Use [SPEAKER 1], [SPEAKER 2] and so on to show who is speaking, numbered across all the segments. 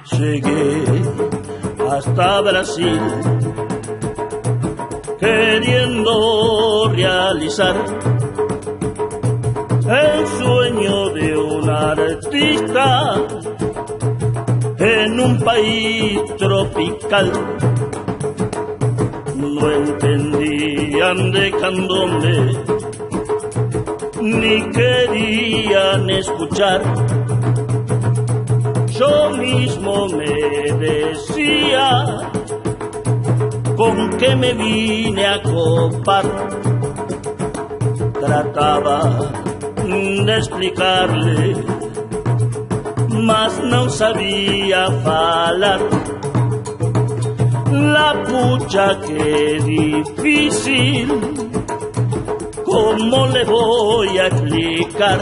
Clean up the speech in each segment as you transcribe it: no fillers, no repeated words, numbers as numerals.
[SPEAKER 1] Llegué hasta Brasil queriendo realizar el sueño de un artista en un país tropical. No entendían de candombe ni querían escuchar. Yo mismo me decía con qué me vine a copar. Trataba de explicarle, mas no sabía falar. La pucha, qué difícil, ¿cómo le voy a explicar?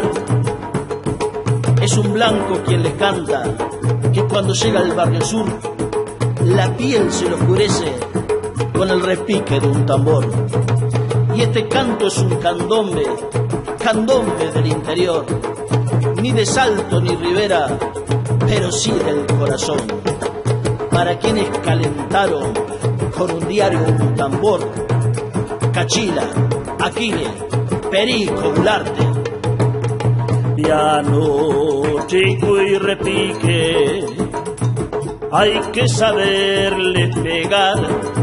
[SPEAKER 1] Es un blanco quien les canta, que cuando llega al barrio sur, la piel se le oscurece con el repique de un tambor. Y este canto es un candombe, candombe del interior, ni de Salto ni Rivera, pero sí del corazón. Para quienes calentaron con un diario un tambor, Cachila, Aquiles, Perico, Gularte. Piano, chico y repique, hay que saberle pegar.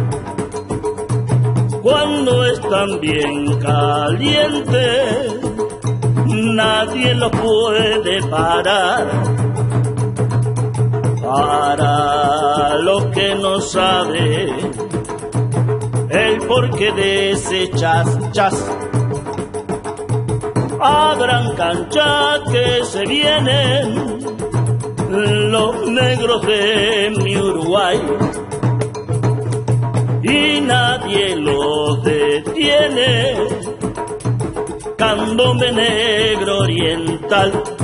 [SPEAKER 1] Cuando están bien calientes, nadie lo puede parar. Para los que no saben el porqué de ese chas, abran cancha que se vienen los negros de mi Uruguay y nadie los detiene. Candombe negro oriental.